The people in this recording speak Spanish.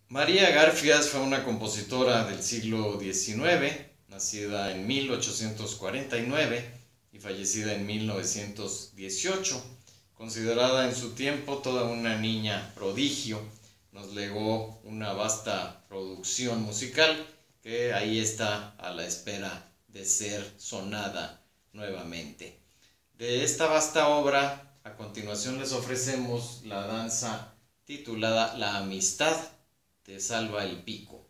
María Garfias fue una compositora del siglo XIX, nacida en 1849 y fallecida en 1918. Considerada en su tiempo toda una niña prodigio, nos legó una vasta producción musical que ahí está a la espera de ser sonada nuevamente. De esta vasta obra, a continuación les ofrecemos la danza titulada La Amistad de Salva el Pico.